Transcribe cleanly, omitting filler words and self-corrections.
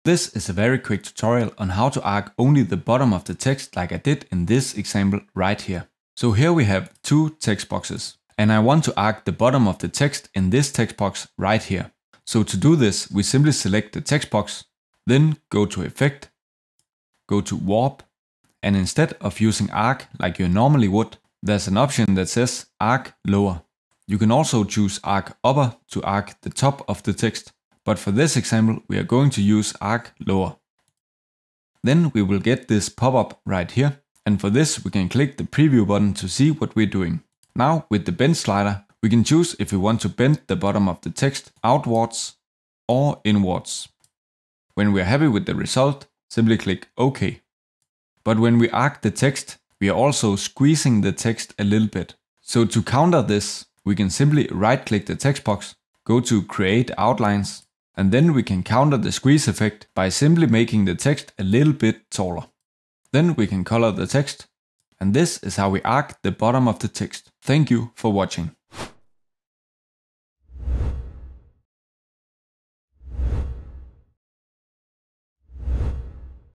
This is a very quick tutorial on how to arc only the bottom of the text like I did in this example right here. So here we have two text boxes, and I want to arc the bottom of the text in this text box right here. So to do this, we simply select the text box, then go to Effect, go to Warp, and instead of using arc like you normally would, there's an option that says arc lower. You can also choose arc upper to arc the top of the text, but for this example we are going to use arc lower. Then we will get this pop-up right here, and for this we can click the preview button to see what we're doing. Now with the bend slider, we can choose if we want to bend the bottom of the text outwards or inwards. When we are happy with the result, simply click OK. But when we arc the text, we are also squeezing the text a little bit. So to counter this, we can simply right-click the text box, go to Create Outlines, and then we can counter the squeeze effect by simply making the text a little bit taller. Then we can color the text, and this is how we arc the bottom of the text. Thank you for watching.